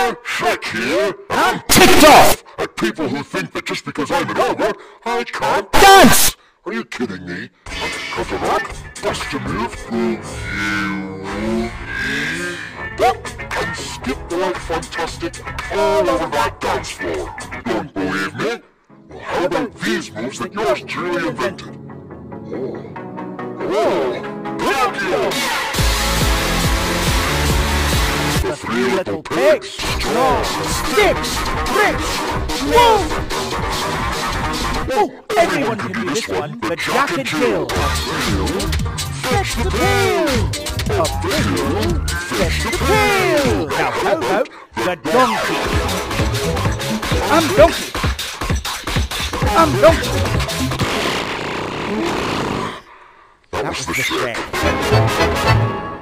Shrek here, and I'm ticked off at people who think that just because I'm an ogre, I can't dance! Are you kidding me? Cut a rock, bust a move, and skip like fantastic all over that dance floor. Don't believe me? Well, how about these moves that yours truly invented? Pinocchio! The three little pigs, straw, sticks, bricks, whoa! Oh, everyone can do this one, but Jack and Jill. Fetch the pail! A pail! Fetch the pail! Now how about the donkey? I'm donkey! I'm donkey! That was the Shrek.